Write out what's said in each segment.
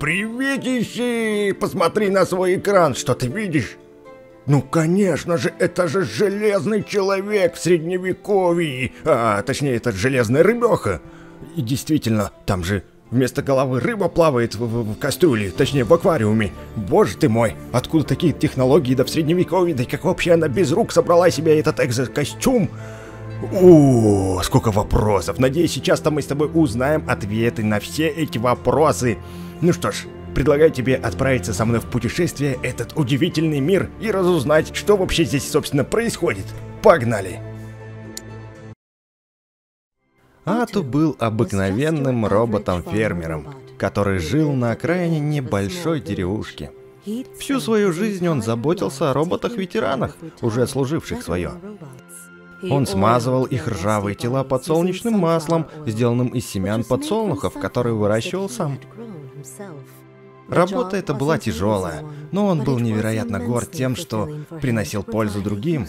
Приветище! Посмотри на свой экран, что ты видишь? Ну, конечно же, это же железный человек в средневековье. Точнее, это железная рыбеха. И действительно, там же вместо головы рыба плавает в кастрюле, точнее, в аквариуме. Боже ты мой, откуда такие технологии, да в средневековье, да и как вообще она без рук собрала себе этот экзокостюм? О, сколько вопросов. Надеюсь, сейчас-то мы с тобой узнаем ответы на все эти вопросы. Ну что ж, предлагаю тебе отправиться со мной в путешествие в этот удивительный мир и разузнать, что вообще здесь, собственно, происходит. Погнали! Ату был обыкновенным роботом-фермером, который жил на окраине небольшой деревушки. Всю свою жизнь он заботился о роботах-ветеранах, уже отслуживших свое. Он смазывал их ржавые тела подсолнечным маслом, сделанным из семян подсолнухов, которые выращивал сам. Работа эта была тяжелая, но он был невероятно горд тем, что приносил пользу другим.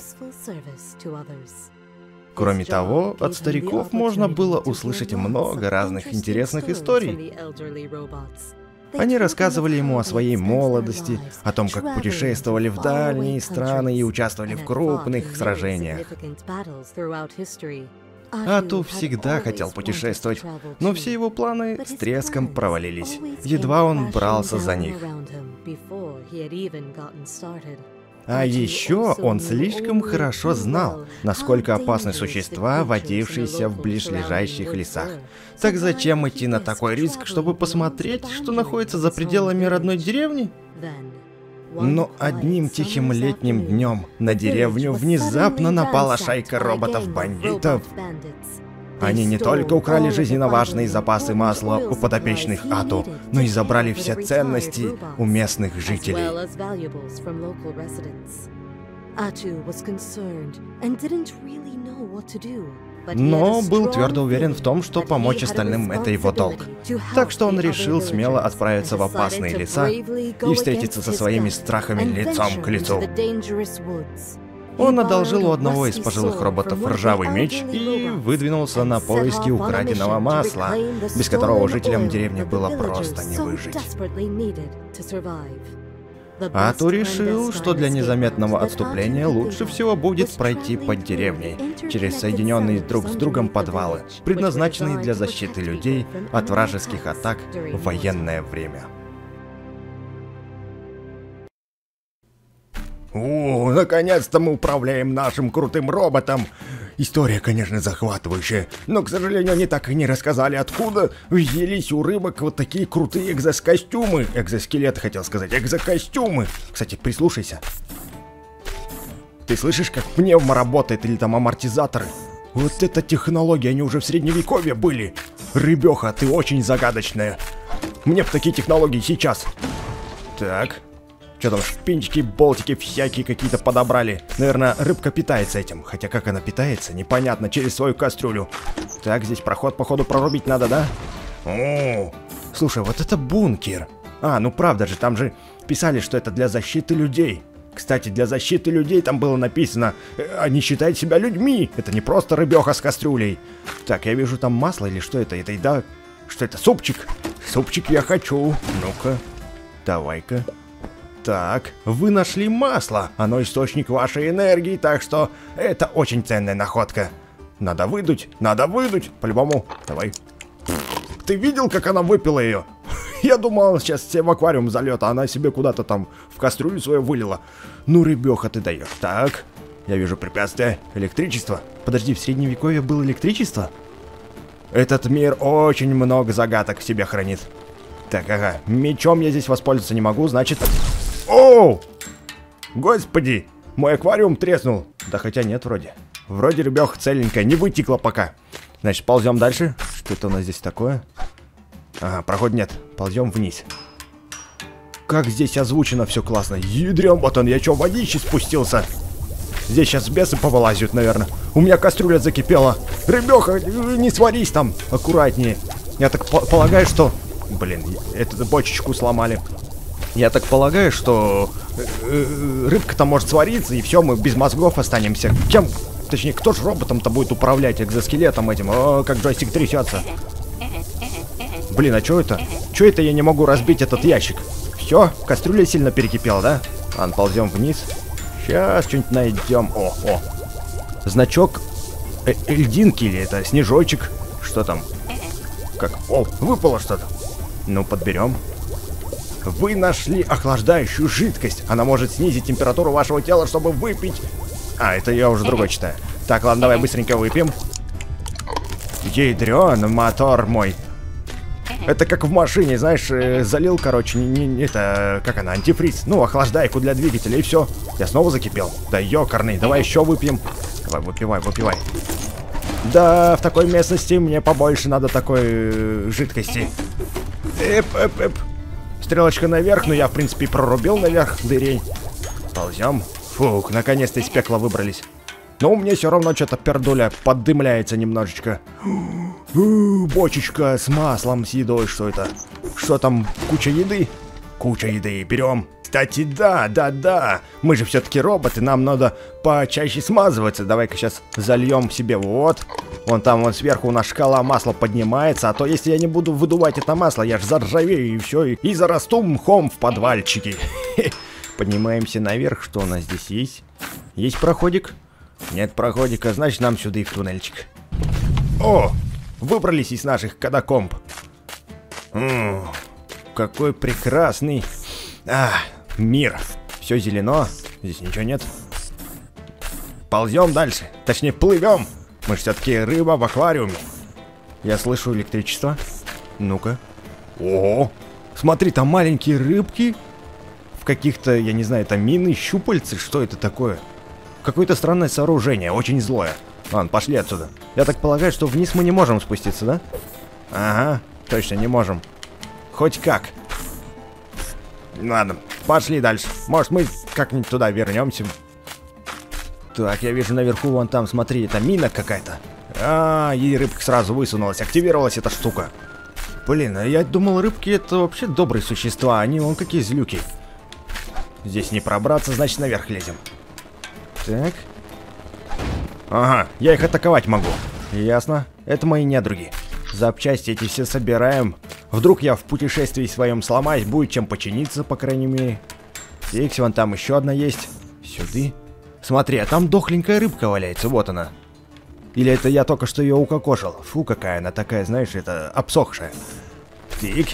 Кроме того, от стариков можно было услышать много разных интересных историй. Они рассказывали ему о своей молодости, о том, как путешествовали в дальние страны и участвовали в крупных сражениях. Ату всегда хотел путешествовать, но все его планы с треском провалились. Едва он брался за них. А еще он слишком хорошо знал, насколько опасны существа, водившиеся в ближайших лесах. Так зачем идти на такой риск, чтобы посмотреть, что находится за пределами родной деревни? Но одним тихим летним днем на деревню внезапно напала шайка роботов-бандитов. Они не только украли жизненно важные запасы масла у подопечных Ату, но и забрали все ценности у местных жителей. Но был твердо уверен в том, что помочь остальным — это его долг. Так что он решил смело отправиться в опасные леса и встретиться со своими страхами лицом к лицу. Он одолжил у одного из пожилых роботов ржавый меч и выдвинулся на поиски украденного масла, без которого жителям деревни было просто не выжить. Ату решил, что для незаметного отступления лучше всего будет пройти под деревней, через соединенные друг с другом подвалы, предназначенные для защиты людей от вражеских атак в военное время. О, наконец-то мы управляем нашим крутым роботом. История, конечно, захватывающая, но, к сожалению, они так и не рассказали, откуда взялись у рыбок вот такие крутые экзокостюмы. Экзоскелеты, хотел сказать, экзокостюмы. Кстати, прислушайся. Ты слышишь, как пневма работает или там амортизаторы? Вот это технология, они уже в средневековье были. Рыбеха, ты очень загадочная. Мне бы такие технологии сейчас. Так. Что там, шпинчики, болтики всякие какие-то подобрали. Наверное, рыбка питается этим. Хотя как она питается, непонятно, через свою кастрюлю. Так, здесь проход, походу, прорубить надо, да? О, слушай, вот это бункер. Ну правда же, там же писали, что это для защиты людей. Кстати, для защиты людей там было написано: они считают себя людьми. Это не просто рыбеха с кастрюлей. Так, я вижу там масло или что это? Это еда? Что это? Супчик? Супчик я хочу. Ну-ка, давай-ка. Так, вы нашли масло, оно источник вашей энергии, так что это очень ценная находка. Надо выдуть, по-любому. Давай. Ты видел, как она выпила ее? Я думал, сейчас все в аквариум зальет, а она себе куда-то там в кастрюлю свою вылила. Ну, рыбеха, ты даешь. Так, я вижу препятствие. Электричество. Подожди, в средневековье было электричество? Этот мир очень много загадок в себе хранит. Так, ага, мечом я здесь воспользоваться не могу, значит... Оу! Господи! Мой аквариум треснул. Да хотя нет вроде. Вроде рыбеха целенькая, не вытекла пока. Значит, ползем дальше. Что это у нас здесь такое? Ага, прохода нет. Ползем вниз. Как здесь озвучено все классно. Ядрём, вот он, я чё, в водище спустился? Здесь сейчас бесы повылазят, наверное. У меня кастрюля закипела. Рыбеха, не сварись там. Аккуратнее. Я так полагаю, что... Блин, эту бочечку сломали. Я так полагаю, что рыбка-то может свариться, и все, мы без мозгов останемся. Кем? Точнее, кто же роботом-то будет управлять экзоскелетом этим? О, как джойстик трясется. Блин, а что это? Чё это я не могу разбить этот ящик? Все, кастрюля сильно перекипела, да? Ладно, ползем вниз. Сейчас что-нибудь найдем. О. Значок льдинки или это снежочек? Что там? Как? О, выпало что-то. Ну, подберем. Вы нашли охлаждающую жидкость. Она может снизить температуру вашего тела, чтобы выпить. А, это я уже другой читаю. Так, ладно, давай быстренько выпьем. Ядрён, мотор мой. Это как в машине, знаешь, залил, короче, это, как она, антифриз. Ну, охлаждайку для двигателя, и все. Я снова закипел. Да ёкарный, давай еще выпьем. Давай, выпивай. Да, в такой местности мне побольше надо такой жидкости. Эп. Стрелочка наверх, но я, в принципе, прорубил наверх дырень. Ползем. Фух, наконец-то из пекла выбрались. Но у меня все равно что-то пердуля поддымляется немножечко. Бочечка с маслом, с едой, что это? Что там, куча еды? Куча еды, берем. Кстати, да. Мы же все-таки роботы, нам надо почаще смазываться. Давай-ка сейчас зальем себе вот. Вон там, вон сверху у нас шкала масла поднимается. А то если я не буду выдувать это масло, я же заржавею и все. И зарасту мхом в подвальчике. Поднимаемся наверх. Что у нас здесь есть? Есть проходик? Нет проходика, значит нам сюда и в туннельчик. О! Выбрались из наших катакомб. Какой прекрасный мир. Все зелено. Здесь ничего нет. Ползем дальше. Точнее, плывем. Мы же все-таки рыба в аквариуме. Я слышу электричество. Ну-ка. Ого! Смотри, там маленькие рыбки. В каких-то, я не знаю, это мины, щупальцы. Что это такое? Какое-то странное сооружение, очень злое. Ладно, пошли отсюда. Я так полагаю, что вниз мы не можем спуститься, да? Ага, точно не можем. Хоть как. Ладно, пошли дальше. Может, мы как-нибудь туда вернемся. Так, я вижу наверху, вон там, смотри, это мина какая-то. И рыбка сразу высунулась, активировалась эта штука. Блин, а я думал, рыбки это вообще добрые существа, они вон какие злюки. Здесь не пробраться, значит наверх лезем. Так. Ага, я их атаковать могу. Ясно. Это мои недруги. Запчасти эти все собираем. Вдруг я в путешествии своем сломаюсь, будет чем починиться, по крайней мере. Икс, вон там еще одна есть. Сюда. Смотри, а там дохленькая рыбка валяется, вот она. Или это я только что ее укокошил? Фу, какая она такая, знаешь, это обсохшая. Тик.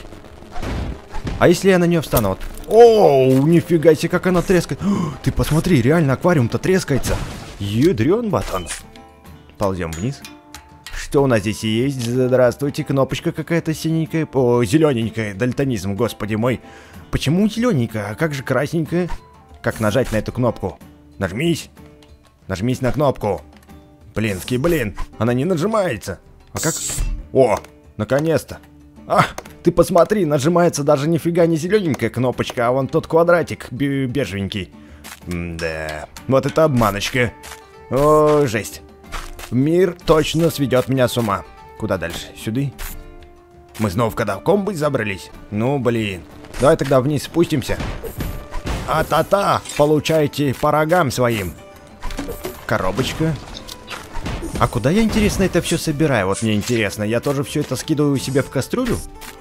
А если я на нее встану? Вот. Оу, нифига себе, как она трескает. Ты посмотри, реально аквариум-то трескается. Ядрен батон. Ползем вниз. Что у нас здесь есть? Здравствуйте, кнопочка какая-то синенькая. О, зелененькая, дальтонизм, господи мой. Почему зелененькая, а как же красненькая? Как нажать на эту кнопку? Нажмись. Нажмись на кнопку. Блин, она не нажимается. А как? О, наконец-то. Ты посмотри, нажимается даже нифига не зелененькая кнопочка, а вон тот квадратик бежевенький. Да, вот это обманочка. О, жесть. Мир точно сведет меня с ума. Куда дальше? Сюда? Мы снова в катакомбы забрались? Ну, блин. Давай тогда вниз спустимся. А-та-та! Получайте по рогам своим. Коробочка. А куда я, интересно, это все собираю? Вот мне интересно. Я тоже все это скидываю себе в кастрюлю?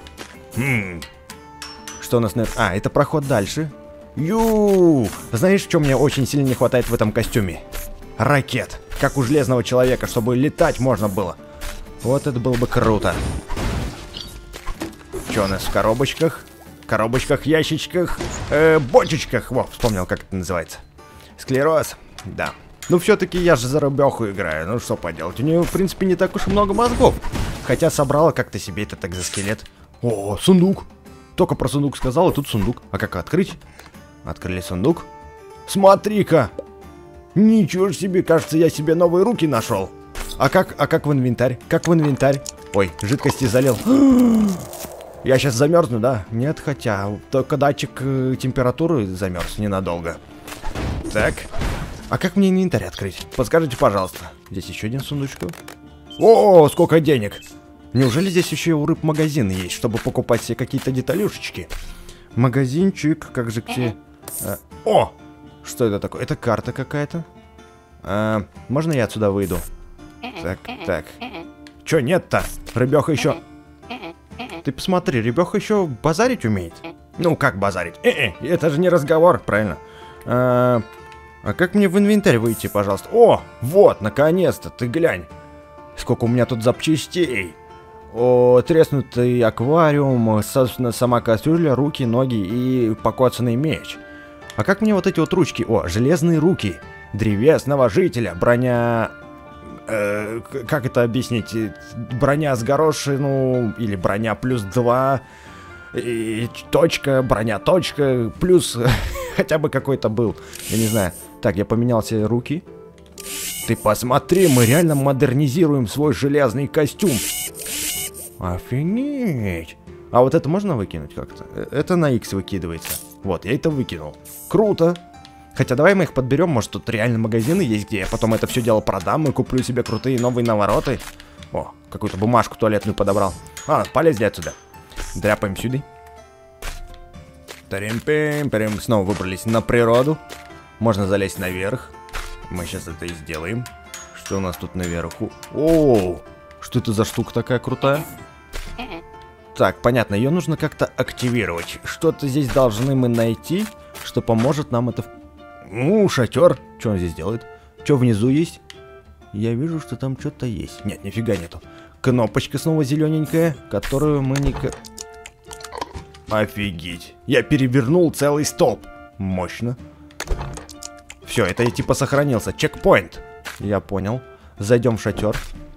Что у нас на... это проход дальше. Знаешь, что мне очень сильно не хватает в этом костюме? Ракет. Как у Железного Человека, чтобы летать можно было. Вот это было бы круто. Что у нас в коробочках? Коробочках, ящичках, бочечках. Во, вспомнил, как это называется. Склероз. Да. Ну, все-таки я же за рыбеху играю. Ну, что поделать. У нее, в принципе, не так уж и много мозгов. Хотя собрала как-то себе этот экзоскелет. О, сундук. Только про сундук сказал, и тут сундук. А как открыть? Открыли сундук. Смотри-ка. Ничего себе, кажется, я себе новые руки нашел. А как в инвентарь? Как в инвентарь? Ой, жидкости залил. Я сейчас замерзну, да? Нет, хотя только датчик температуры замерз ненадолго. Так. А как мне инвентарь открыть? Подскажите, пожалуйста. Здесь еще один сундучок. О, сколько денег! Неужели здесь еще и у рыб магазин есть, чтобы покупать себе какие-то деталюшечки? Магазинчик, как же где... О! Что это такое? Это карта какая-то? Можно я отсюда выйду? Так. Че нет-то? Рыбеха еще... Ты посмотри, ребёха еще базарить умеет. Ну, как базарить? Это же не разговор, правильно? А как мне в инвентарь выйти, пожалуйста? О, вот, наконец-то, ты глянь. Сколько у меня тут запчастей. О, треснутый аквариум, собственно, сама кастрюля, руки, ноги и покоцанный меч. А как мне вот эти вот ручки? О, железные руки. Древесного жителя, броня... как это объяснить? Броня с горошину или броня +2. И точка, броня точка, плюс хотя бы какой-то был. Я не знаю. Так, я поменял себе руки. Ты посмотри, мы реально модернизируем свой железный костюм. Офигеть. А вот это можно выкинуть как-то? Это на X выкидывается. Вот, я это выкинул. Круто. Хотя давай мы их подберем, может тут реально магазины есть, где я потом это все дело продам и куплю себе крутые новые навороты. О, какую-то бумажку туалетную подобрал. Ладно, полезли отсюда. Дряпаем сюда. Тарим-пим-пим. Снова выбрались на природу. Можно залезть наверх. Мы сейчас это и сделаем. Что у нас тут наверху? О, что это за штука такая крутая? Так, понятно, ее нужно как-то активировать. Что-то здесь должны мы найти, что поможет нам это... Ну, шатер. Что он здесь делает? Что внизу есть? Я вижу, что там что-то есть. Нет, нифига нету. Кнопочка снова зелененькая, которую мы не... Офигеть. Я перевернул целый столб. Мощно. Все, это я типа сохранился. Чекпоинт. Я понял. Зайдем в шатер.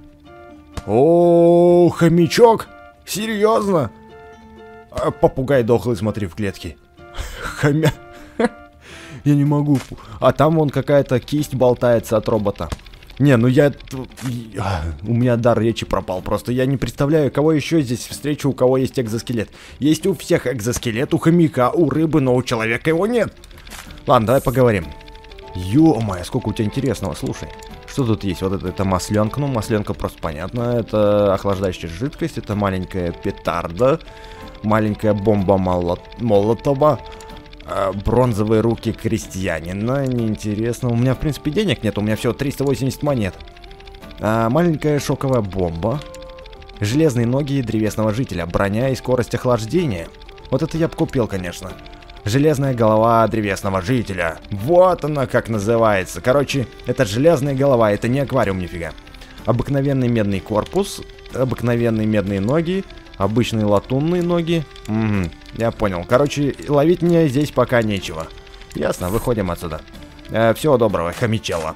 О, хомячок. Серьезно? Попугай дохлый, смотри, в клетке. Хомя... Я не могу. А там вон какая-то кисть болтается от робота. Не, ну я... У меня дар речи пропал. Просто я не представляю, кого еще здесь встречу, у кого есть экзоскелет. Есть у всех экзоскелет, у хомяка, у рыбы, но у человека его нет. Ладно, давай поговорим. Ё-моё, сколько у тебя интересного, слушай. Что тут есть? Вот это масленка. Ну, масленка просто понятно. Это охлаждающая жидкость, это маленькая петарда. Маленькая бомба Молотова. Бронзовые руки крестьянина. Неинтересно. У меня, в принципе, денег нет. У меня всего 380 монет. Маленькая шоковая бомба. Железные ноги древесного жителя. Броня и скорость охлаждения. Вот это я бы купил, конечно. Железная голова древесного жителя. Вот она как называется. Короче, это железная голова. Это не аквариум нифига. Обыкновенный медный корпус. Обыкновенные медные ноги. Обычные латунные ноги. Угу, я понял. Короче, ловить мне здесь пока нечего. Ясно, выходим отсюда. Всего доброго, хомячелло.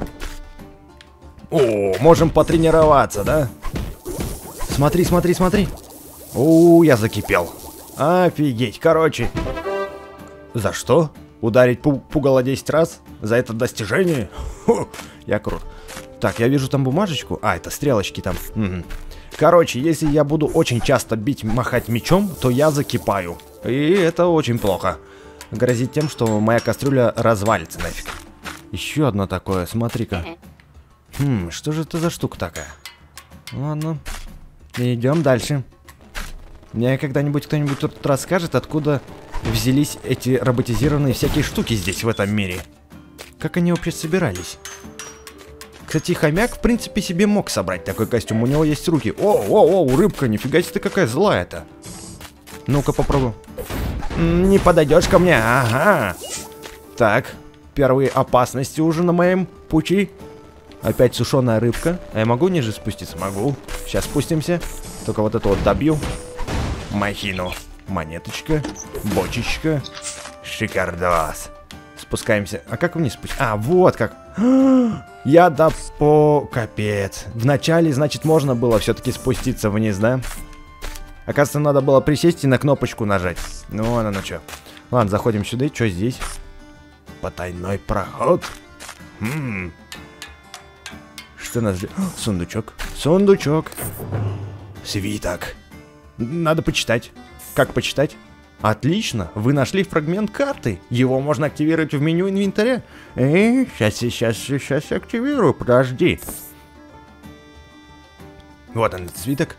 О, можем потренироваться, да? Смотри, смотри, смотри. О, я закипел. Офигеть, короче. За что? Ударить пугало 10 раз? За это достижение? Фу, я крут. Так, я вижу там бумажечку. А, это стрелочки там. Угу. Короче, если я буду очень часто махать мечом, то я закипаю. И это очень плохо. Грозит тем, что моя кастрюля развалится нафиг. Еще одно такое, смотри-ка. Что же это за штука такая? Ладно. Идем дальше. Мне когда-нибудь кто-нибудь тут расскажет, откуда взялись эти роботизированные всякие штуки здесь, в этом мире. Как они вообще собирались? Кстати, хомяк, в принципе, себе мог собрать такой костюм. У него есть руки. О, рыбка, нифига себе ты какая злая-то. Ну-ка, попробуй. Не подойдешь ко мне, ага. Так, первые опасности уже на моем пути. Опять сушеная рыбка. А я могу ниже спуститься? Могу. Сейчас спустимся. Только вот это вот добью. Махину. Монеточка. Бочечка. Шикардос. Спускаемся. А как вниз спуститься? А, вот как. Я Капец. Вначале, значит, можно было все-таки спуститься вниз, да? Оказывается, надо было присесть и на кнопочку нажать. Ну, она ну что. Ладно, заходим сюда. Что здесь? Потайной проход. Что нас ждет? Сундучок. Сундучок. Свиток. Надо почитать. Как почитать? Отлично, вы нашли фрагмент карты. Его можно активировать в меню инвентаря. Сейчас активирую, подожди. Вот он, свиток.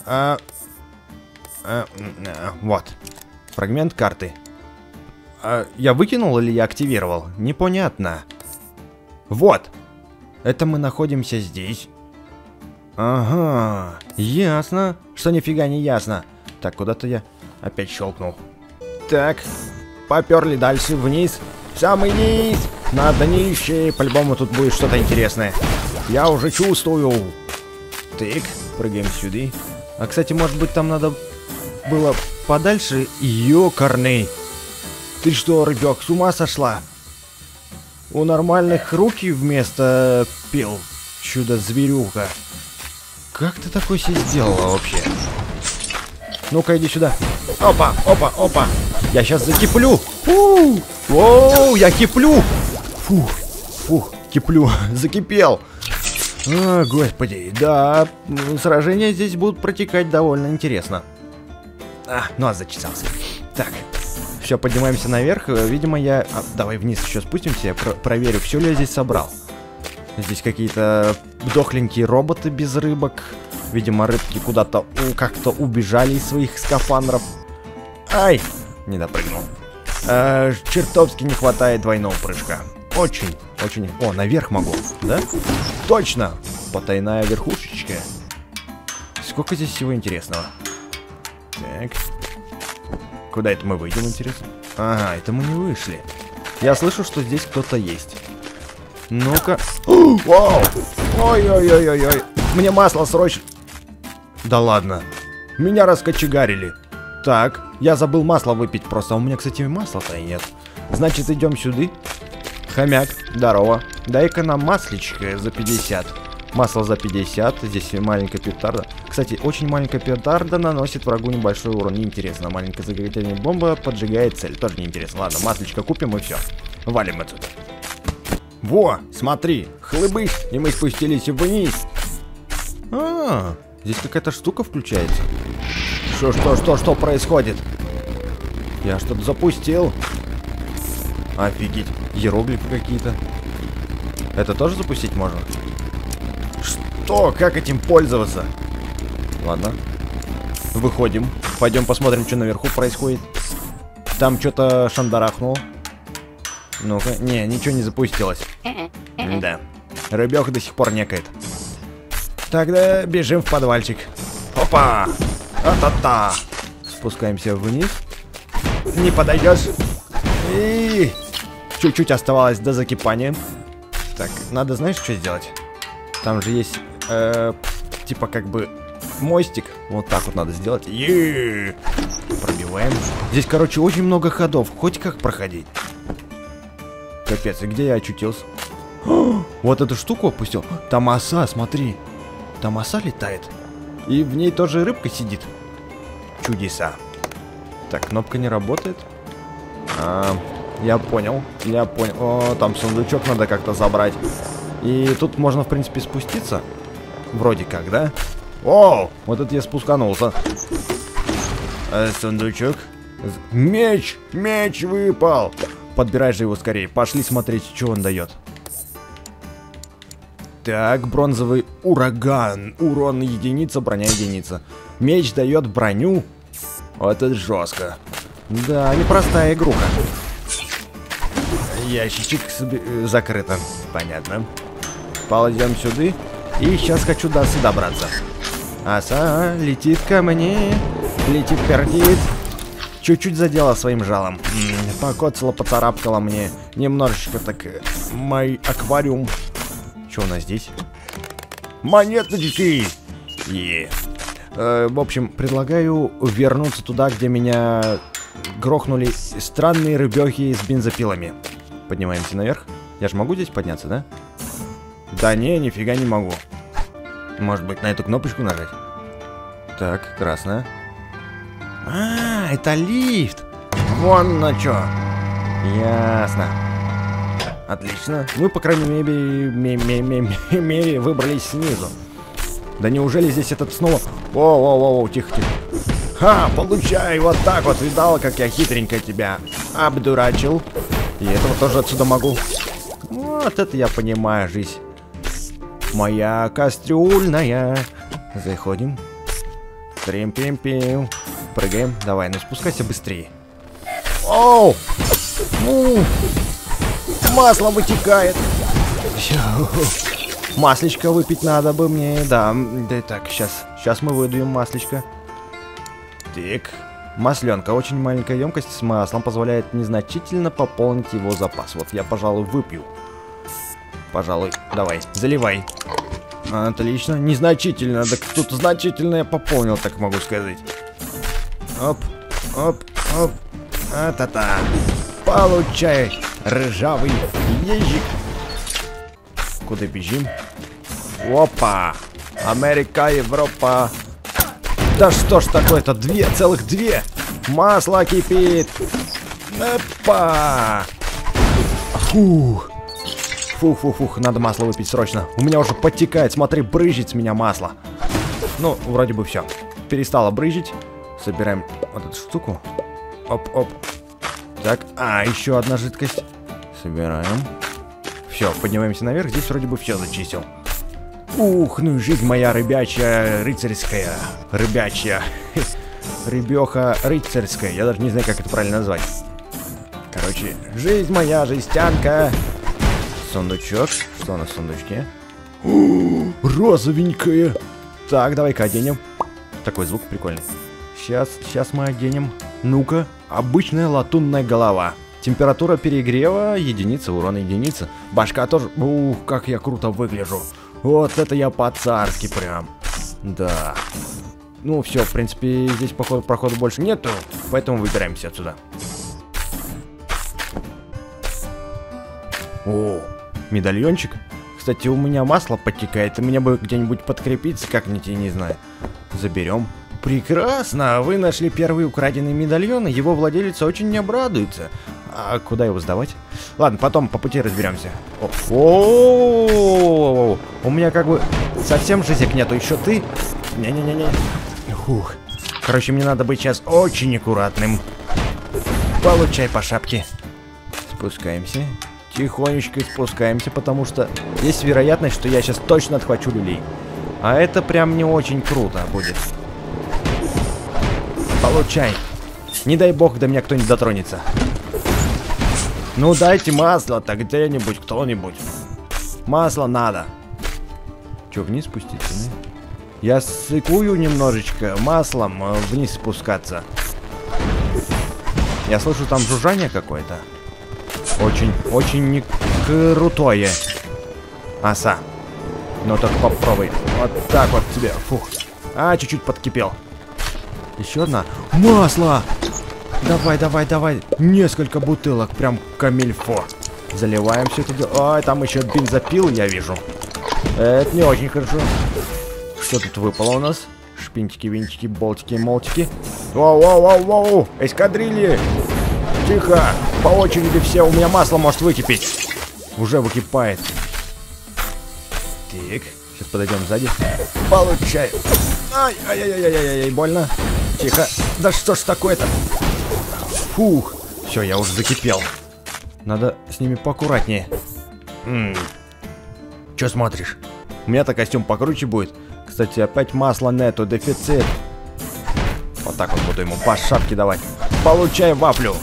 Вот. Фрагмент карты. Я выкинул или я активировал? Непонятно. Вот. Это мы находимся здесь. Ага. Ясно. Что нифига не ясно. Так, куда-то я опять щелкнул. Так, поперли дальше вниз. Самый низ. На днище. По-любому тут будет что-то интересное. Я уже чувствую. Так, прыгаем сюда. А, кстати, может быть, там надо было подальше? Ёкарный. Ты что, рыбёк, с ума сошла? У нормальных руки вместо пил. Чудо-зверюка. Как ты такой себе сделала вообще? Ну-ка, иди сюда. Опа, опа, опа. Я сейчас закиплю. Оу, я киплю. Фух, киплю. Закипел. О, господи, да, сражения здесь будут протекать довольно интересно. Ну зачесался. Так, все, поднимаемся наверх. Видимо, я... давай вниз еще спустимся, я проверю, все ли я здесь собрал. Здесь какие-то дохленькие роботы без рыбок. Видимо, рыбки куда-то как-то убежали из своих скафандров. Ай, не допрыгнул. Чертовски не хватает двойного прыжка. Очень. О, наверх могу, да? Точно! Потайная верхушечка. Сколько здесь всего интересного? Так. Куда это мы выйдем, интересно? Ага, это мы не вышли. Я слышу, что здесь кто-то есть. Ну-ка. Вау! Ой-ой-ой-ой-ой. Мне масло срочно. Да ладно. Меня раскочегарили. Так, я забыл масло выпить просто. У меня, кстати, масла-то и нет. Значит, идем сюда. Хомяк, здорово. Дай-ка нам масличко за 50. Масло за 50. Здесь маленькая петарда. Кстати, очень маленькая петарда наносит врагу небольшой урон. Неинтересно. Маленькая зажигательная бомба поджигает цель. Тоже неинтересно. Ладно, масличко купим и все. Валим отсюда. Во, смотри, хлыбыш, и мы спустились вниз. Здесь какая-то штука включается. Что происходит? Я что-то запустил. Офигеть, иероглифы какие-то. Это тоже запустить можно? Что? Как этим пользоваться? Ладно. Выходим. Пойдем посмотрим, что наверху происходит. Там что-то шандарахнуло. Ну-ка. Не, ничего не запустилось. Да. Рыбёх до сих пор некает. Тогда бежим в подвальчик. Опа! А-та-та! Спускаемся вниз. Не подойдешь. И чуть-чуть оставалось до закипания. Так, надо, знаешь, что сделать? Там же есть, типа, как бы, мостик. Вот так вот надо сделать. Пробиваем. Здесь, короче, очень много ходов. Хоть как проходить. Капец, и где я очутился? Вот эту штуку опустил. Там оса, смотри. Там оса летает. И в ней тоже рыбка сидит. Чудеса. Так, кнопка не работает. Я понял. О, там сундучок надо как-то забрать. И тут можно, в принципе, спуститься. Вроде как, да? О, вот это я спусканулся. Сундучок. Меч! Меч выпал! Подбирай же его скорее. Пошли смотреть, что он дает. Так, бронзовый ураган. Урон единица, броня единица. Меч дает броню. Вот это жестко. Да, непростая игруха. Ящичек закрыто. Понятно. Ползем сюда. И сейчас хочу до осы добраться. Оса летит ко мне. Летит, пердит. Чуть-чуть задела своим жалом. Покоцала, поцарапкала мне. Немножечко так мой аквариум. Что у нас здесь? Монеточки! В общем, предлагаю вернуться туда, где меня грохнули странные рыбехи с бензопилами. Поднимаемся наверх. Я же могу здесь подняться, да? Да не, нифига не могу. Может быть, на эту кнопочку нажать? Так, красная. Это лифт. Вон на чё. Ясно. Отлично. Мы, по крайней мере, выбрались снизу. Да неужели здесь этот снова... Воу, тихо. Ха, получай, вот так вот. Видала, как я хитренько тебя обдурачил. И этого тоже отсюда могу. Вот это я понимаю, жизнь. Моя кастрюльная. Заходим. Трим-пим-пим. Прыгаем. Давай, ну спускайся быстрее. Оу! Масло вытекает. Маслечко выпить надо бы мне. Да, так, сейчас мы выдуем маслечко. Так. Масленка. Очень маленькая емкость с маслом позволяет незначительно пополнить его запас. Вот я, пожалуй, выпью. Пожалуй. Давай, заливай. Отлично. Незначительно. Так тут значительно я пополнил, так могу сказать. Оп, оп, оп. А-та-та. Получай, ржавый ежик. Куда бежим? Опа! Америка, Европа. Да что ж такое-то? Целых две! Масло кипит! Опа! Фух! Фух, надо масло выпить срочно. У меня уже подтекает, смотри, брызжет с меня масло. Ну, вроде бы все. Перестало брызжить. Собираем вот эту штуку. Оп-оп. Так, еще одна жидкость. Собираем. Все, поднимаемся наверх. Здесь вроде бы все зачистил. Ух, ну и жизнь моя рыбячая, рыцарская. Рыбячая. Рыбеха рыцарская. Я даже не знаю, как это правильно назвать. Короче, жизнь моя, жестянка. Сундучок. Что у нас в сундучке? Розовенькая. Так, давай-ка оденем. Такой звук прикольный. Сейчас мы оденем. Ну-ка, обычная латунная голова. Температура перегрева, единица, урона единица. Башка тоже. Ух, как я круто выгляжу. Вот это я по-царски прям. Да. Ну все, в принципе, здесь прохода больше нету, поэтому выбираемся отсюда. О, медальончик. Кстати, у меня масло подтекает, и мне бы где-нибудь подкрепиться как-нибудь, я не знаю. Заберем. Прекрасно, вы нашли первый украденный медальон, и его владелец очень не обрадуется. А куда его сдавать? Ладно, потом по пути разберемся. О, у меня как бы совсем жизнек нету, еще ты. Не-не-не-не. Фух. Короче, мне надо быть сейчас очень аккуратным. Получай по шапке. Спускаемся. Тихонечко спускаемся, потому что есть вероятность, что я сейчас точно отхвачу люлей. А это прям не очень круто будет. Получай. Не дай бог, до меня кто-нибудь дотронется. Ну дайте масло-то где-нибудь, кто-нибудь. Масло надо. Че, вниз спуститься, да? Я сыкую немножечко маслом вниз спускаться. Я слышу там жужжание какое-то. Очень не крутое. Оса. Ну так попробуй. Вот так вот тебе. Фух. Чуть-чуть подкипел. Еще одна. Масло! Давай. Несколько бутылок. Прям камильфо. Заливаем все это. Ой, там еще бензопил, я вижу. Это не очень хорошо. Что тут выпало у нас? Шпинтики, винтики, болтики, молтики. Воу. Эскадрильи. Тихо. По очереди все. У меня масло может выкипеть. Уже выкипает. Так. Сейчас подойдем сзади. Получай. Ай, больно. Тихо. Да что ж такое-то? Фух. Все, я уже закипел. Надо с ними поаккуратнее. Че смотришь? У меня-то костюм покруче будет. Кстати, опять масла нету, дефицит. Вот так вот буду ему по шапке давать. Получай вафлю.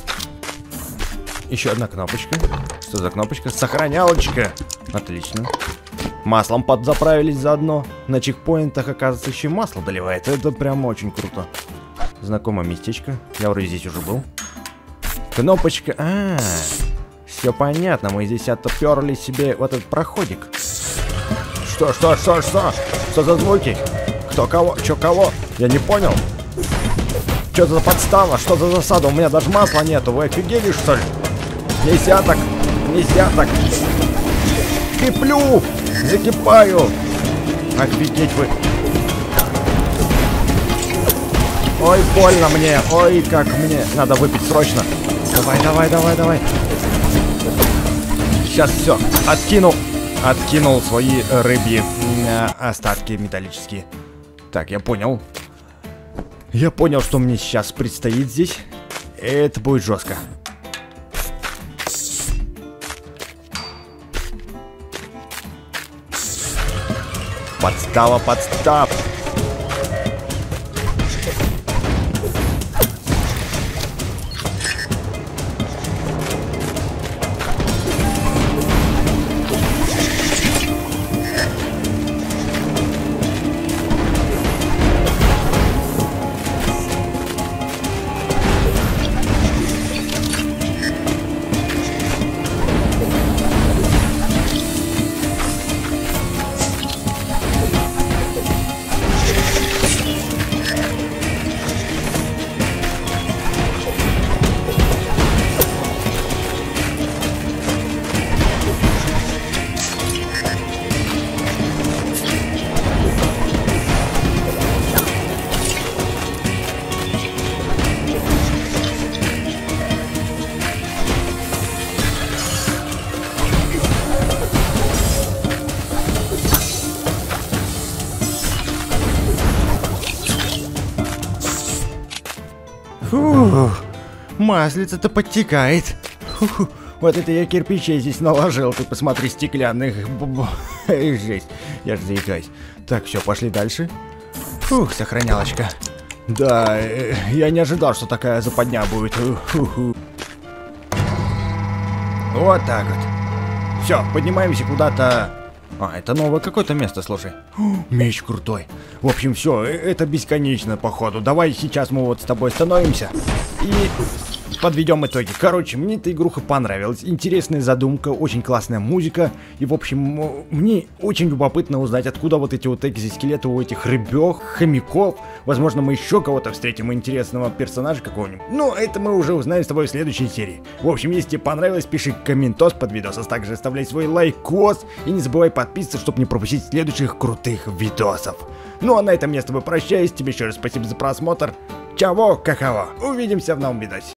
Еще одна кнопочка. Что за кнопочка? Сохранялочка. Отлично. Маслом подзаправились заодно. На чекпоинтах, оказывается, еще масло доливает. Это прям очень круто. Знакомое местечко. Я вроде здесь уже был. Кнопочка. Все понятно. Мы здесь отперли себе вот этот проходик. Что? Что за звуки? Кто кого? Чё кого? Я не понял. Что за подстава? Что за засада? У меня даже масла нету. Вы офигели, что ли? Нельзя так. Киплю. Закипаю. Офигеть вы. Ой, больно мне. Ой, как мне. Надо выпить срочно. Давай. Сейчас все. Откинул свои рыбьи остатки металлические. Так, я понял. Я понял, что мне сейчас предстоит здесь. Это будет жестко. Подстава. маслица-то подтекает. Фу-фу. Вот это я кирпичей здесь наложил, ты посмотри, стеклянных. Жесть, я же заикаюсь. Так, все, пошли дальше. Фух, сохранялочка. Да, я не ожидал, что такая западня будет. Фу-фу. Вот так вот. Все, поднимаемся куда-то. А, это новое какое-то место, слушай. Меч крутой. В общем, все, это бесконечно, походу. Давай сейчас мы вот с тобой становимся и подведем итоги. Короче, мне эта игруха понравилась. Интересная задумка, очень классная музыка. И, в общем, мне очень любопытно узнать, откуда вот эти вот экзоскелеты у этих рыбёх, хомяков. Возможно, мы еще кого-то встретим интересного персонажа какого-нибудь. Но это мы уже узнаем с тобой в следующей серии. В общем, если тебе понравилось, пиши комментос под видосом. Также оставляй свой лайкос. И не забывай подписываться, чтобы не пропустить следующих крутых видосов. Ну а на этом я с тобой прощаюсь. Тебе еще раз спасибо за просмотр. Чао, каково. Увидимся в новом видосе.